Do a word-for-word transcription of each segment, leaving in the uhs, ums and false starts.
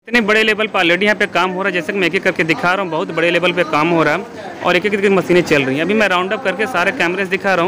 इतने बड़े लेवल पर ऑलरेडी यहाँ पे काम हो रहा है, जैसे कि मैं एक एक करके दिखा रहा हूँ। बहुत बड़े लेवल पे काम हो रहा है और एक एक करके मशीनें चल रही हैं। अभी मैं राउंड अप करके सारे कैमरे दिखा रहा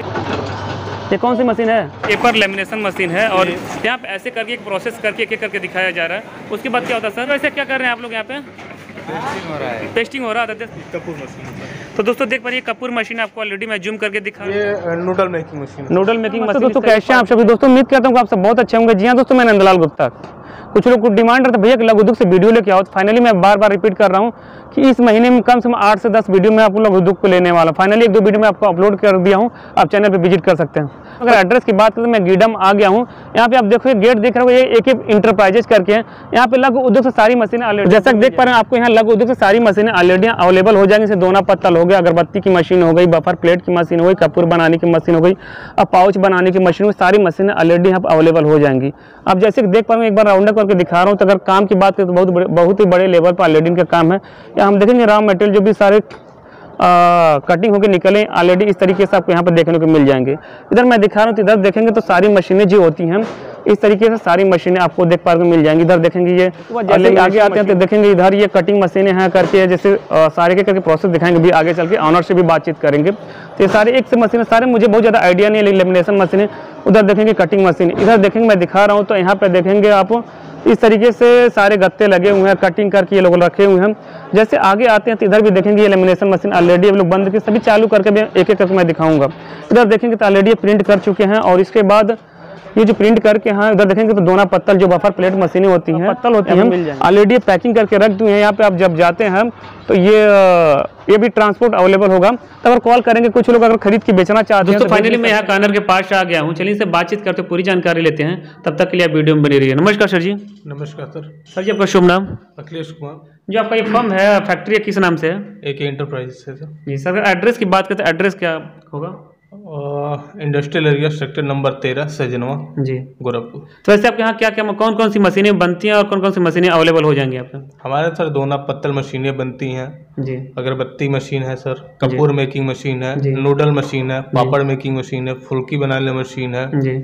हूँ। ये कौन सी मशीन है? पेपर लेमिनेशन मशीन है और यहाँ पे ऐसे करके एक प्रोसेस करके एक एक करके दिखाया जा रहा है। उसके बाद क्या होता है सर? वैसे क्या कर रहे हैं आप लोग यहाँ पे? पेस्टिंग हो रहा है। पेस्टिंग हो रहा था। कपूर मशीन। तो दोस्तों देख पा रहे कपूर मशीन आपको ऑलरेडी मैं जूम करके दिखा ये noodle making machine. Noodle making machine. दोस्तों कैसे हैं आप सभी? दोस्तों उम्मीद करता हूँ आप सब बहुत अच्छे होंगे। जी हाँ दोस्तों, मैं नंदलाल गुप्ता। कुछ लोग को डिमांड रहता है भैया लघु उद्योग से वीडियो लेके आओ। फाइनली मैं बार बार रिपीट कर रहा हूँ कि इस महीने में कम से कम आठ से दस वीडियो में आपको लघु उद्योग को लेने वाला हूँ। फाइनली एक दो वीडियो में आपको अपलोड कर दिया हूँ, आप चैनल पे विजिट कर सकते हैं। अगर एड्रेस की बात करें तो मैं गीडम आ गया हूँ। यहाँ पे आप देखो गेट देख रहे हो, ये एक एक इंटरप्राइजेज करके हैं। यहाँ पे लघु उद्योग से सारी मशीनें ऑलरेडी, जैसा कि देख पा रहे हैं आपको यहाँ लघु उद्योग से सारी मशीनें ऑलरेडी अवेलेबल हो जाएंगी। जैसे दोना पत्तल हो गया, अगरबत्ती की मशीन हो गई, बफर प्लेट की मशीन हो गई, कपूर बनाने की मशीन हो गई, अब पाउच बनाने की मशीन हो गई, सारी मशीनें ऑलरेडी यहाँ अवेलेबल हो जाएंगी। आप जैसे कि देख पा रहे हैं, एक बार राउंड अप करके दिखा रहा हूँ। तो अगर काम की बात करें तो बहुत बड़े बहुत ही बड़े लेवल पर ऑलरेडी इनका काम है। या हम देखेंगे रॉ मटेरियल जो भी सारे आ, कटिंग होकर निकले ऑलरेडी इस तरीके से आपको यहाँ पर देखने को मिल जाएंगे। इधर मैं दिखा रहा हूँ तो इधर देखेंगे तो सारी मशीनें जो होती हैं इस तरीके से सारी मशीनें आपको देख पा मिल जाएंगी। इधर देखेंगे ये जैसे आगे आते हैं तो देखेंगे इधर ये कटिंग मशीनें हैं करके, जैसे सारे के करके प्रोसेस दिखाएंगे। भी आगे चल के ऑनर से भी बातचीत करेंगे। तो ये सारे एक से मशीनें, सारे मुझे बहुत ज़्यादा आइडिया नहीं है लेमिनेशन मशीनें। उधर देखेंगे कटिंग मशीन, इधर देखेंगे मैं दिखा रहा हूँ। तो यहाँ पर देखेंगे आप इस तरीके से सारे गत्ते लगे हुए हैं, कटिंग करके ये लोग रखे हुए हैं। जैसे आगे आते हैं तो इधर भी देखेंगे ये लेमिनेशन मशीन ऑलरेडी हम लोग बंद करके सभी चालू करके भी एक एक करके मैं दिखाऊंगा। इधर देखेंगे तो ऑलरेडी प्रिंट कर चुके हैं और इसके बाद ये जो प्रिंट करके हाँ इधर देखेंगे तो दोना पत्तल जो बफर प्लेट मशीनें होती हैं पत्तल होती हैं ऑलरेडी पैकिंग करके रख दिए हैं। यहाँ पे आप जब जाते हैं तो ये ये भी ट्रांसपोर्ट अवेलेबल होगा। तो अगर कॉल करेंगे कुछ लोग अगर खरीद के बेचना चाहते हैं। तो फाइनली मैं यहाँ कानर के पास आ गया हूँ। चलिए से बातचीत करते पूरी जानकारी लेते हैं। तब तक के लिए आप वीडियो में बनी रहिए। नमस्कार सर जी। नमस्कार सर। सर जी आपका शुभ नाम? अखिलेश कुमार। जो आपका ये फर्म है फैक्ट्री किस नाम से है? एक इंटरप्राइज से सर। जी सर, अगर एड्रेस की बात करें तो एड्रेस क्या होगा? इंडस्ट्रियल एरिया सेक्टर नंबर तेरह सजनवा जी, गोरखपुर। तो वैसे आपके यहाँ क्या क्या कौन कौन सी मशीनें बनती हैं और कौन कौन सी मशीनें अवेलेबल हो जाएंगी आपके? हमारे सर दोना पत्तल मशीनें बनती हैं जी, अगरबत्ती मशीन है सर, कपूर मेकिंग मशीन है, नूडल मशीन है, पापड़ मेकिंग मशीन है, फुल्की बनाने मशीन है जी,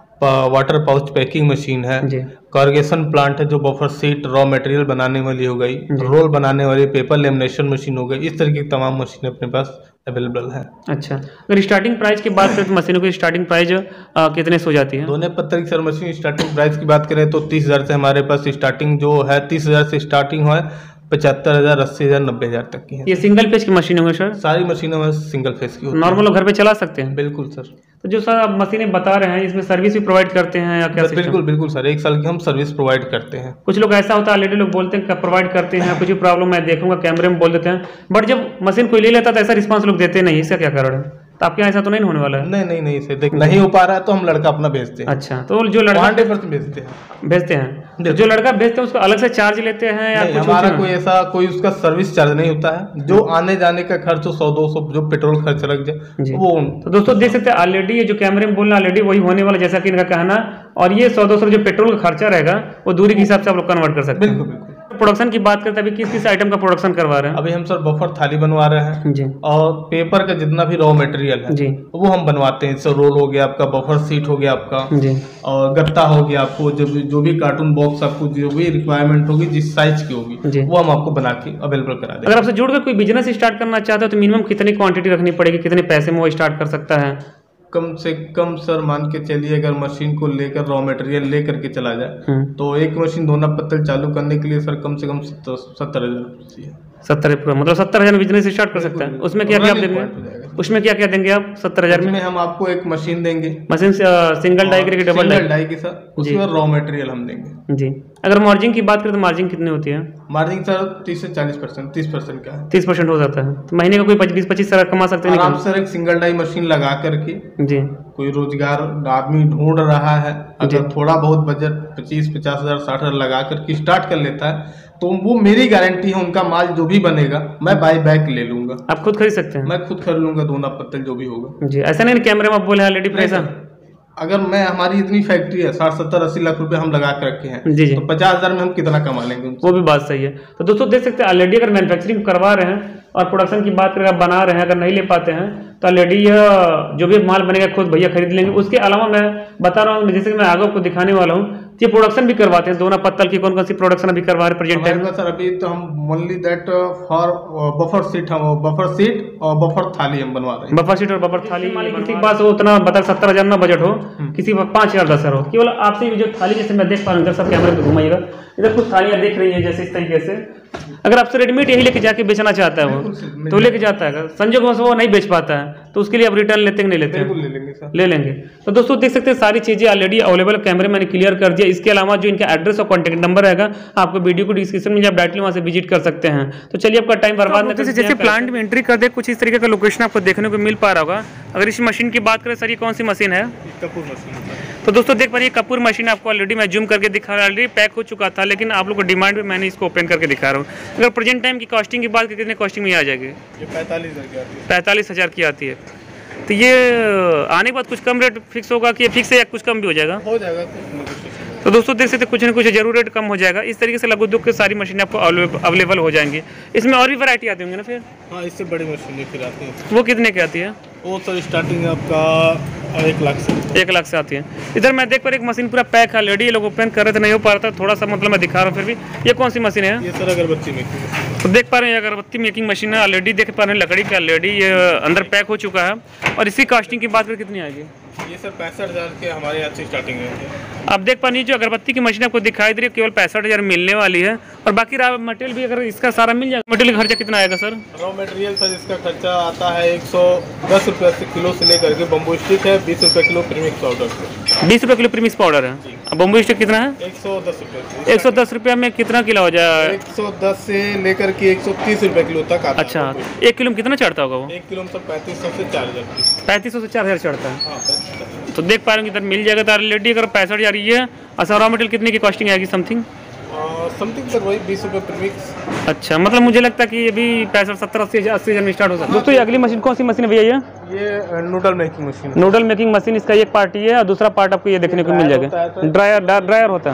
वाटर पाउच पैकिंग मशीन है, कार्गेशन प्लांट है जो बफर सीट रॉ मटेरियल बनाने वाली हो गई, रोल बनाने वाली पेपर लेमिनेशन मशीन हो गई। इस तरह की तमाम मशीनें अपने पास अवेलेबल है। अच्छा, अगर स्टार्टिंग प्राइस की बात करें तो मशीनों की स्टार्टिंग प्राइस कितने से हो जाती है? दोनों पत्थर की सर मशीन स्टार्टिंग प्राइस की बात करें तो तीस हज़ार से हमारे पास स्टार्टिंग जो है तीस हज़ार से स्टार्टिंग है, पचहत्तर हज़ार अस्सी हज़ार नब्बे हज़ार तक की है। ये सिंगल फेज की मशीन होंगे सर? सारी मशीनों में सिंगल फेज की। नॉर्मल घर पे चला सकते हैं? बिल्कुल सर। तो जो सर आप मशीनें बता रहे हैं इसमें सर्विस भी प्रोवाइड करते हैं या क्या? बिल्कुल बिल्कुल सर, एक साल की हम सर्विस प्रोवाइड करते हैं। कुछ लोग ऐसा होता है ऑलरेडी लोग बोलते हैं प्रोवाइड करते हैं, कुछ भी प्रॉब्लम मैं देखूंगा कैमरे में बोल देते हैं, बट जब मशीन कोई ले लेता है तो ऐसा रिस्पांस लोग देते नहीं। इसका क्या कारण है? तो आपके यहाँ ऐसा तो नहीं होने वाला है? नहीं नहीं नहीं सर, देख नहीं हो पा रहा है तो हम लड़का अपना भेजते हैं। अच्छा, तो जो लड़का भेजते हैं भेजते हैं तो जो लड़का भेजते हैं उसको अलग से चार्ज लेते हैं या कुछ? हमारा कोई ऐसा कोई उसका सर्विस चार्ज नहीं होता है। जो आने जाने का खर्च सौ दो सौ जो पेट्रोल खर्च लग जाए वो। तो दोस्तों देख सकते हैं ऑलरेडी जो कैमरे में बोलना ऑलरेडी वही होने वाला जैसा कि इनका कहना। और ये सौ दो सौ जो पेट्रोल का खर्चा रहेगा वो दूरी के हिसाब से आप लोग कन्वर्ट कर सकते हैं। बिल्कुल बिल्कुल। प्रोडक्शन की बात करते हैं अभी किस किस आइटम का प्रोडक्शन करवा रहे हैं? अभी हम सर बफर थाली बनवा रहे हैं जी, और पेपर का जितना भी रॉ मटेरियल है जी वो हम बनवाते हैं। जैसे रोल हो गया आपका, बफर सीट हो गया आपका जी, और गत्ता हो गया आपको, जो भी जो भी कार्टून बॉक्स आपको जो भी रिक्वायरमेंट होगी जिस साइज की होगी वो हम आपको बना के अवेलेबल करा देंगे। अगर आपसे जुड़ कर कोई बिजनेस स्टार्ट करना चाहते हो तो मिनिमम कितनी क्वांटिटी रखनी पड़ेगी, कितने पैसे में वो स्टार्ट कर सकता है? कम से कम सर मान के चलिए अगर मशीन को लेकर रॉ मटेरियल लेकर के चला जाए तो एक मशीन दोना पत्तल चालू करने के लिए सर कम से कम सत्तर हजार सत्तर मतलब सत्तर हजार बिजनेस स्टार्ट कर सकता है। उसमें क्या क्या आप देंगे? उसमें क्या क्या देंगे आप सत्तर हजार में? हम आपको एक मशीन देंगे, मशीन सिंगल डाई की डबल डाई डाई की सर, उसके बाद रॉ मटेरियल हम देंगे जी। अगर मार्जिन की बात करें तो मार्जिन कितनी होती है? मार्जिन सर तीस से चालीस परसेंट तीस परसेंट का है। तीस परसेंट हो जाता है तो महीने का कोई बीस पच्चीस हजार कमा सकते हैं आराम सर। एक सिंगल डाई मशीन लगा करके जी कोई रोजगार आदमी ढूंढ रहा है, अगर थोड़ा बहुत बजट पच्चीस पचास हजार साठ हजार लगा करके स्टार्ट कर लेता है तो वो मेरी गारंटी है उनका माल जो भी बनेगा मैं बाय बैक ले लूंगा। आप खुद खरीद सकते हैं? मैं खुद खरीद लूंगा दोना पत्तल जो भी होगा जी। ऐसा नहीं कैमरे में आप बोले ऑलरेडी पैसा? अगर मैं हमारी इतनी फैक्ट्री है साठ सत्तर अस्सी लाख रुपए हम लगा के रखे हैं जी जी, तो पचास हजार में हम कितना कमा लेंगे? वो भी बात सही है। तो दोस्तों देख सकते हैं ऑलरेडी अगर मैन्युफैक्चरिंग करवा रहे हैं और प्रोडक्शन की बात करें, बना रहे हैं, अगर नहीं ले पाते हैं तो ऑलरेडी यह जो भी माल बनेगा खुद भैया खरीद लेंगे। उसके अलावा मैं बता रहा हूँ, जैसे कि मैं आगे आपको दिखाने वाला हूँ, ये प्रोडक्शन भी करवाते हैं दोनों पत्तल की। कौन कौन सी प्रोडक्शन अभी करवा रहे प्रेजेंट टाइम में? सर अभी तो हम only that for buffer seat, हम बफर सीट और बफर थाली हम बनवा रहे हैं। बफर सीट और बफर थाली किसी के पास हो उतना बता, सत्तर हजार ना बजट हो, किसी के पाँच हजार दस हजार हो, केवल आपसे जो थाली जैसे मैं देख पा रहा हूँ, इधर सब कैमरे में घुमाइएगा, इधर कुछ थालियां देख रही है जैसे इस तरीके से। अगर आपसे रेडीमेड यही लेके जाके बेचना चाहता है वो तो लेके जाता है, संजोग में वो नहीं बेच पाता है तो उसके लिए आप रिटर्न लेते हैं नहीं लेते हैं? ले लेंगे सर, ले लेंगे। तो दोस्तों देख सकते हैं सारी चीजें ऑलरेडी अवेलेबल, कैमरे मैंने क्लियर कर दिया। इसके अलावा जो इनका एड्रेस और कॉन्टैक्ट नंबर रहेगा आपको वीडियो को डिस्क्रिप्शन में, आप डायरेक्टली वहां से विजिट कर सकते हैं। तो चलिए आपका टाइम बर्बाद नहीं, जैसे प्लांट में एंट्री कर दे कुछ इस तरीके का लोकेशन आपको देखने को मिल पा रहा होगा। अगर इस मशीन की बात करें सर, ये कौन सी मशीन है? कपूर मशीन। तो दोस्तों देख पा रही है कपूर मशीन, आपको ऑलरेडी मैं जूम करके दिखा रहा हूँ, ऑलरेडी पैक हो चुका था, लेकिन आप लोग को डिमांड में मैंने इसको ओपन करके दिखा रहा हूँ। अगर प्रेजेंट टाइम की कॉस्टिंग की बात करें, कितने कॉस्टिंग में आ जाएगी? ये पैंतालीस हजार पैंतालीस हजार की आती है। तो ये आने के बाद कुछ कम रेट फिक्स होगा कि फिक्स है या कुछ कम भी हो जाएगा? हो जाएगा। तो दोस्तों देख सकते कुछ ना कुछ जरूर रेट कम हो जाएगा। इस तरीके से लघु उद्योग की सारी मशीनें आपको अवेलेबल हो जाएंगी। इसमें और भी वैरायटी आती होंगी ना फिर? हाँ, इससे बड़ी मशीनें फिर आती हैं। वो कितने की आती है? वो सर स्टार्टिंग आपका एक लाख से एक लाख से आती है। इधर मैं देख पर एक मशीन पूरा पैक है ऑलरेडी, ये लोग ओपन कर रहे थे, नहीं हो पा रहा था, थोड़ा सा मतलब मैं दिखा रहा हूँ। फिर भी ये कौन सी मशीन है? ये सर अगरबत्ती मेकिंग। तो देख पा रहे हैं अगरबत्ती मेकिंग मशीन है, ऑलरेडी देख पा रहे हैं लकड़ी का ऑलरेडी ये अंदर पैक हो चुका है। और इसकी कॉस्टिंग की बात करें कितनी आएगी? ये सर पैंसठ हजार के हमारे यहाँ से स्टार्टिंग है। आप देख पा रही जो अगरबत्ती की मशीन आपको दिखाई दे रही है केवल पैंसठ हजार मिलने वाली है। और बाकी रॉ मटेरियल भी अगर इसका सारा मिल जाएगा, मटेरियल का खर्चा कितना आएगा सर? रॉ मटेरियल सर इसका खर्चा आता है एक सौ दस रुपये से किलो से लेकर के बम्बू स्टिक है बीस रुपये किलो प्रीमिक्स पाउडर। बीस रुपये किलो प्रीमिक्स पाउडर है। अब बम्बू स्टिक कितना है? एक सौ दस रुपये। एक सौ दस रुपये में कितना किलो हो जाए? एक सौ दस से लेकर के एक सौ तीस रुपये किलो तक आता है। अच्छा, एक किलो में कितना चढ़ता होगा वो? एक किलो में सर पैंतीस सौ से चार हजार पैंतीस सौ से चार हजार चढ़ता है। हाँ, तो देख पा रहे हैं इधर मिल जाएगा। तो ऑलरेडी अगर पैंसठ हजार ये है, अच्छा रॉ मटेरियल कितने की कॉस्टिंग आएगी? समथिंग समथिंग सर वही बीस रुपये प्रीमिक्स। अच्छा, मतलब मुझे लगता है कि ये भी पैंसठ सत्तर अस्सी अस्सी हजार में स्टार्ट हो सकता है। दोस्तों ये अगली मशीन कौन सी मशीन है भैया? ये ये noodle making machine. Noodle making machine, इसका एक पार्ट ये है और दूसरा पार्ट आपको ये देखने को मिल जाएगा, ड्रायर ड्रायर होता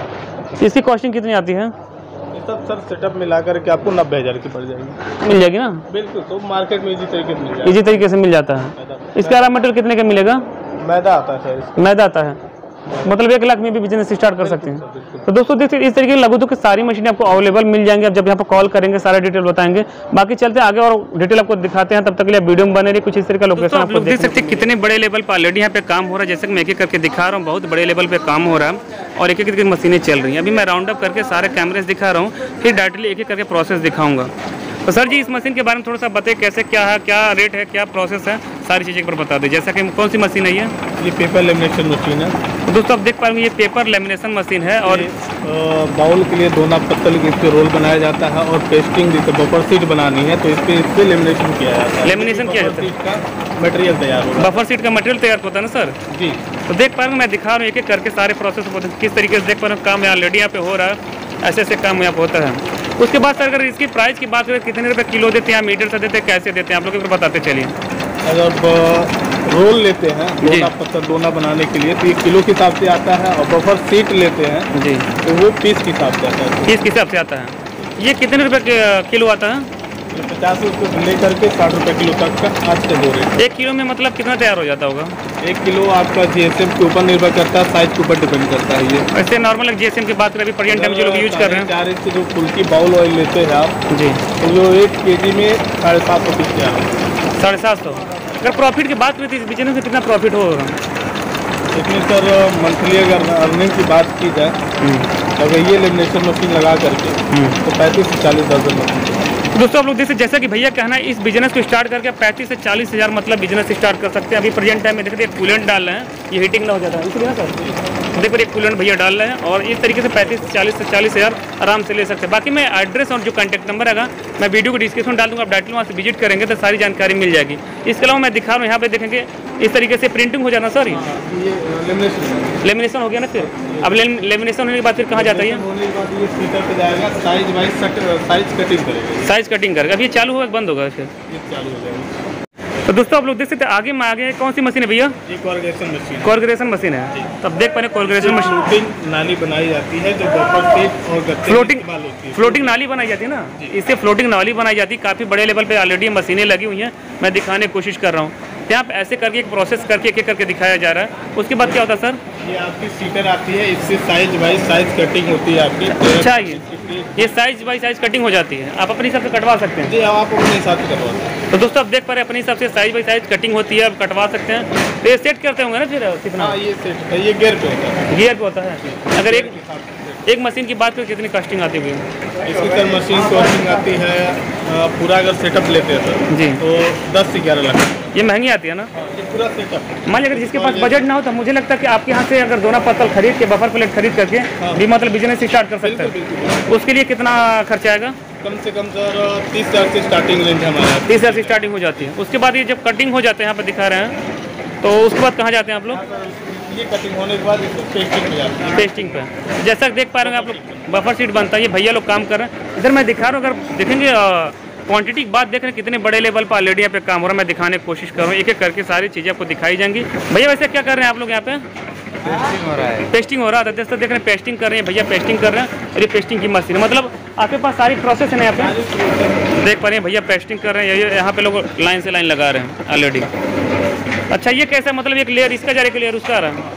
है। इसकी कॉस्टिंग कितनी आती है? ये सब सर सेटअप मिला करके आपको नब्बे हजार की पड़ जाएगी। मिल जाएगी ना? बिल्कुल, तो मार्केट में इजी तरीके से मिल जाएगा। इजी तरीके से मिल जाता है। इसका रॉ मटेरियल कितने का मिलेगा? मैदा आता है सर। मैदा आता है, मतलब एक लाख में भी बिजनेस स्टार्ट कर सकते हैं। तो दोस्तों देखिए इस तरीके की लघु उद्योग की सारी मशीनें आपको अवेलेबल मिल जाएंगी। आप जब यहाँ पर कॉल करेंगे सारा डिटेल बताएंगे। बाकी चलते हैं आगे और डिटेल आपको दिखाते हैं, तब तक के लिए वीडियो में बने रही। कुछ इस तरीके का लोकेशन आपको देख सकते हैं कितने बड़े लेवल पर ऑलरेडी यहाँ पे काम हो रहा है। जैसे कि मैं एक एक करके दिखा रहा हूँ, बहुत बड़े लेवल पे काम हो रहा है और एक एक करके मशीनें चल रही हैं। अभी मैं राउंड अप करके सारे कैमरे दिखा रहा हूँ, फिर डायरेक्टली एक एक करके प्रोसेस दिखाऊंगा। तो सर जी इस मशीन के बारे में थोड़ा सा बताइए, कैसे क्या है, क्या रेट है, क्या प्रोसेस है, सारी चीज़ें एक बार बता दें। जैसा कि कौन सी मशीन है ये? ये पेपर लेमिनेशन मशीन है। तो दोस्तों आप देख पाएंगे ये पेपर लेमिनेशन मशीन है और बाउल के लिए दोना पत्तल के इस पे रोल बनाया जाता है और पेस्टिंग जैसे बफर सीट बनानी है तो इस पे इस पे लेमिनेशन किया जाता है। लेमिनेशन किया जाता है, का मटेरियल तैयार होगा। बफर सीट का मटेरियल तैयार होता है ना सर जी। तो देख पा रहे मैं दिखा रहा हूँ एक एक करके सारे प्रोसेस किस तरीके से देख पा रहे काम यहाँ ऑलरेडी यहाँ पे हो रहा है। ऐसे ऐसे काम यहाँ पे होता है। उसके बाद सर अगर इसकी प्राइस की बात करें कितने रुपए किलो देते हैं, मीटर से देते हैं, कैसे देते हैं आप लोग एक बार बताते चलिए। अगर रोल लेते हैं दोना पत्तल दोना बनाने के लिए तो एक किलो के हिसाब से आता है और बफर सीट लेते हैं जी तो वो पीस के हिसाब से आता है। पीस के हिसाब से आता है। ये कितने रुपए किलो आता है? पचास रुपये से लेकर के साठ रुपये किलो तक का आज के दो रेट। एक किलो में मतलब कितना तैयार हो जाता होगा? एक किलो आपका जीएसएम के ऊपर निर्भर करता है, साइज के ऊपर डिपेंड करता है। ये वैसे नॉर्मल जीएसएम की बात करें अभी प्रेजेंट टाइम जो लोग यूज कर रहे हैं चार इंच जो फुल्की बाउल ऑयल लेते हैं आप जी तो जो एक के जी में साढ़े सात सौ पीस तैयार है। साढ़े सात सौ अगर प्रॉफिट की बात करें तो इस बिजनेस में कितना प्रॉफिट होगा? इसमें सर मंथली अगर अर्निंग की बात की जाए अगर ये लेमिनेशन मशीन लगा करके तो पैंतीस से चालीस हज़ार मशीन। दोस्तों आप लोग देखिए जैसा कि भैया कहना है इस बिजनेस को स्टार्ट करके पैंतीस से चालीस हज़ार मतलब बिजनेस स्टार्ट कर सकते हैं। अभी प्रेजेंट टाइम में देखिए कूलेंट डाल रहे हैं, ये हीटिंग ना हो जाता है इसलिए ना सर देखो एक कूलेंट भैया डाल रहे हैं और इस तरीके से पैंतीस से चालीस से चालीस हज़ार आराम से ले सकते हैं। बाकी मैं एड्रेस और जो कॉन्टैक्ट नंबर है मैं वीडियो को डिस्क्रिप्शन डाल दूँगा, आप डायरेक्टली वहाँ से विजिट करेंगे तो सारी जानकारी मिल जाएगी। इसके अलावा मैं दिखा रहा हूँ यहाँ पे देखेंगे इस तरीके से प्रिंटिंग हो जाना सर ये लेमिनेशन हो गया ना। फिर अब लेमिनेशन होने के बाद फिर कहाँ जाता है ये? साइज वाइज साइज कटिंग करेगा। साइज कटिंग करेगा। अब ये चालू होगा बंद होगा फिर? ये चालू हो जाएगा। तो दोस्तों आप लोग देख सकते हैं आगे में आगे कौन सी मशीन है भैया? ये कॉर्गेशन मशीन कॉर्गेशन मशीन है। तब देख पा रहे कॉर्गेशन मशीन फ्लोटिंग नाली बनाई जाती है जो बफर सीट और गत्ते फ्लोटिंग फ्लोटिंग नाली बनाई जाती है ना, इससे फ्लोटिंग नाली बनाई जाती है। काफ़ी बड़े लेवल पे ऑलरेडी मशीनें लगी हुई हैं, मैं दिखाने की कोशिश कर रहा हूँ। यहाँ पे ऐसे करके एक प्रोसेस करके एक एक करके दिखाया जा रहा है। उसके बाद क्या होता है सर? ये आपकी सीटर आती है, इससे साइज वाइज साइज कटिंग होती है आपकी। अच्छा, ये ये साइज बाई साइज कटिंग हो जाती है, आप अपने हिसाब से कटवा सकते हैं? जी आप अपने हिसाब से कटवा सकते हैं। तो दोस्तों आप देख पा रहे हैं अपने हिसाब से साइज बाई साइज कटिंग होती है, आप कटवा सकते हैं। तो ये सेट करते होंगे ना फिर कितना? हाँ ये सेट है, ये गियर पे होता है। गियर पे होता है। अगर एक एक मशीन की बात करें कितनी कॉस्टिंग आती हुई? इसकी सर मशीन कॉस्टिंग आती है पूरा अगर सेटअप लेते हैं सर जी तो दस से ग्यारह लाख। ये महंगी आती है ना? ये पूरा सेटअप। मान लीजिए अगर जिसके पास बजट ना हो तो मुझे लगता है कि आपके यहाँ से अगर दोना पत्तल खरीद के बफर प्लेट खरीद करके भी मतलब बिजनेस स्टार्ट कर सकते हैं। उसके लिए कितना खर्चा आएगा? कम से कम सर तीस हज़ार से स्टार्टिंग रेंज हमारा। तीस हज़ार से स्टार्टिंग हो जाती है। उसके बाद ये जब कटिंग हो जाते हैं, यहाँ पर दिखा रहे हैं, तो उसके बाद कहाँ जाते हैं आप लोग? ये कटिंग होने के बाद इसको पेस्टिंग पे जाते हैं। पेस्टिंग पे जैसा देख पा रहे हैं आप लोग बफर सीट बनता है, ये भैया लोग काम कर रहे हैं। इधर मैं दिखा रहा हूँ, अगर देखेंगे क्वांटिटी की बात देख रहे हैं कितने बड़े लेवल पर ऑलरेडी यहाँ पे काम हो रहा है। मैं दिखाने की कोशिश कर रहा हूँ, एक एक करके सारी चीज़ें आपको दिखाई जाएंगी। भैया वैसे क्या कर रहे हैं आप लोग यहाँ पे? पेस्टिंग हो रहा है। पेस्टिंग हो रहा था, दोस्तों देख रहे हैं पेस्टिंग कर रहे हैं भैया, पेस्टिंग कर रहे हैं। और ये पेस्टिंग की मशीन है, मतलब आपके पास सारी प्रोसेस है ना यहाँ पे? देख पा रहे हैं भैया पेस्टिंग कर रहे हैं, यहाँ पे लोग लाइन से लाइन लगा रहे हैं ऑलरेडी। अच्छा ये कैसा, मतलब एक लेयर इसका जा रहा है, एक लेयर उसका आ रहा है?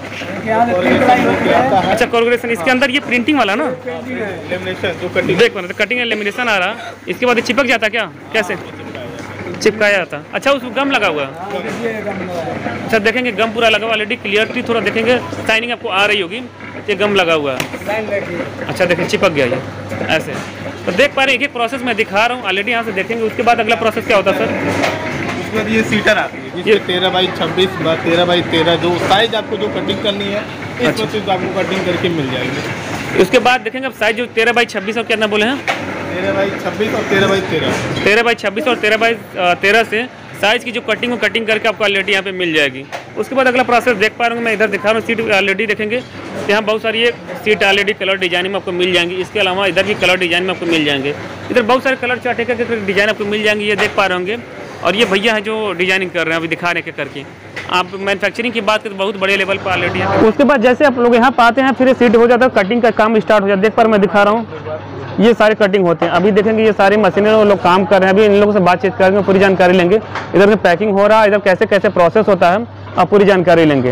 अच्छा कॉर्गेशन, इसके अंदर ये प्रिंटिंग वाला ना लेमिनेशन जो कटिंग देख पा रहे कटिंग एंड लेमिनेशन आ रहा, इसके बाद चिपक जाता क्या? कैसे चिपकाया जाता? अच्छा उसमें गम लगा हुआ है। अच्छा देखेंगे गम पूरा लगा हुआ ऑलरेडी, क्लियरिटी थोड़ा देखेंगे, शाइनिंग आपको आ रही होगी, ये गम लगा हुआ है। अच्छा देखिए चिपक गया ये ऐसे। तो देख पा रहे हैं एक एक प्रोसेस मैं दिखा रहा हूँ ऑलरेडी, यहाँ से देखेंगे। उसके बाद अगला प्रोसेस क्या होता है सर? उसके बाद ये सीटर आती है जिसमें तेरह बाई छब्बीस बाई तेरह बाई तेरह जो साइज आपको जो कटिंग करनी है इस अच्छा। प्रोसेस आपको कटिंग करके मिल जाएगी। उसके बाद देखेंगे अब साइज जो तेरह बाई छब्बीस और कितना बोले हैं? तेरह बाई छब्बीस और तेरह बाई तेरह तेरह बाई छब्बीस और तेरह बाई तेरह से साइज़ की जो कटिंग हो कटिंग करके आपको ऑलरेडी यहाँ पे मिल जाएगी। उसके बाद अगला प्रोसेस देख पा रहा हूँ मैं, इधर दिखा रहा हूँ सीट ऑलरेडी देखेंगे, यहाँ बहुत सारी ये सीट ऑलरेडी कलर डिजाइन में आपको मिल जाएंगी। इसके अलावा इधर भी कलर डिजाइन में आपको मिल जाएंगे, इधर बहुत सारे कलर चार्ट करके डिजाइन आपको मिल जाएंगे, ये देख पा रहे होंगे। और ये भैया है जो डिजाइनिंग कर रहे हैं अभी दिखा रहे हैं करके। आप मैन्युफैक्चरिंग की बात करें तो बहुत बड़े लेवल पर ऑलरेडी है। उसके बाद जैसे आप लोग यहाँ पाते हैं फिर सीट हो जाता है, कटिंग का काम स्टार्ट हो जाता है। देख पर मैं दिखा रहा हूँ ये सारी कटिंग होते हैं। अभी देखेंगे ये सारी मशीनें लोग काम कर रहे हैं, अभी इन लोगों से बातचीत करेंगे, पूरी जानकारी लेंगे। इधर से पैकिंग हो रहा है, इधर कैसे कैसे प्रोसेस होता है, आप पूरी जानकारी लेंगे।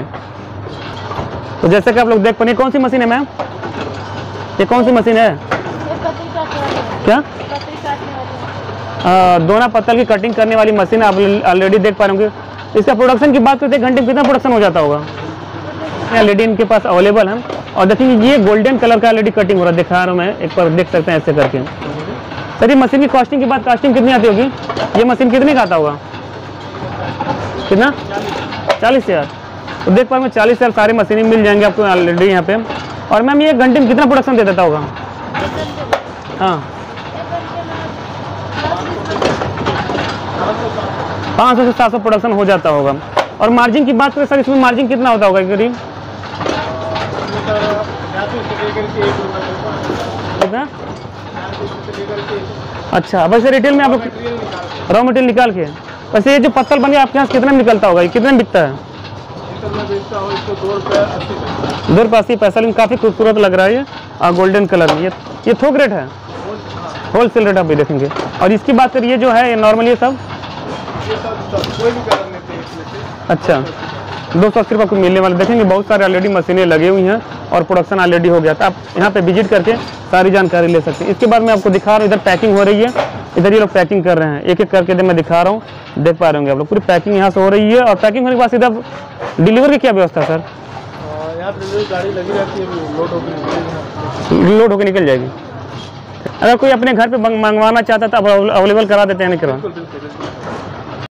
तो जैसे कि आप लोग देख पाए, कौन सी मशीन है मैम? ये कौन सी मशीन है? क्या? दोना पत्तल की कटिंग करने वाली मशीन आप ऑलरेडी देख पा रहे होंगे। इसका प्रोडक्शन की बात करते हैं घंटे में कितना प्रोडक्शन हो जाता होगा? ऑलरेडी इनके पास अवेलेबल है। और देखिए ये गोल्डन कलर का ऑलरेडी कटिंग हो रहा है, दिखा रहा हूँ मैं, एक बार देख सकते हैं ऐसे करके। सर ये मशीन की कॉस्टिंग की बात, कॉस्टिंग कितनी आती होगी? ये मशीन कितने का आता होगा? कितना? चालीस हज़ार। तो देख पा रहे चालीस हज़ार सारी मशीनें मिल जाएंगी आपको ऑलरेडी यहाँ पे। और मैम ये एक घंटे में कितना प्रोडक्शन दे देता होगा? हाँ पाँच सौ से सात सौ प्रोडक्शन हो जाता होगा। और मार्जिन की बात करें सर, इसमें मार्जिन कितना होता होगा करीब? कितना? अच्छा वैसे रिटेल में आप लोग रॉ मटेरियल निकाल के, वैसे ये जो पत्तल बन गया आपके यहाँ कितने में निकलता होगा, ये कितने में बिकता है? दो रुपये अस्सी पैसा, लेकिन काफ़ी खूबसूरत लग रहा है ये और गोल्डन कलर में। ये ये थोक रेट है, होल सेल रेट आप भी देखेंगे। और इसकी बात करिए जो है नॉर्मल ये सब अच्छा दो सौ अस्सी रुपये को मिलने वाले देखेंगे। बहुत सारे ऑलरेडी मशीनें लगी हुई हैं और प्रोडक्शन ऑलरेडी हो गया था। आप यहाँ पे विजिट करके सारी जानकारी ले सकते हैं। इसके बाद मैं आपको दिखा रहा हूँ, इधर पैकिंग हो रही है, इधर ये लोग पैकिंग कर रहे हैं, एक एक करके मैं दिखा रहा हूँ, देख पा रहे होंगे आप लोग। पूरी पैकिंग यहाँ से हो रही है। और पैकिंग होने के बाद सीधा डिलीवर की क्या व्यवस्था है सर? यहाँ डिलीवरी गाड़ी लगी रहती है, लोड होकर लोड होकर निकल जाएगी। अगर कोई अपने घर पे मंगवाना चाहता तो आप अवेलेबल करा देते हैं? नहीं करा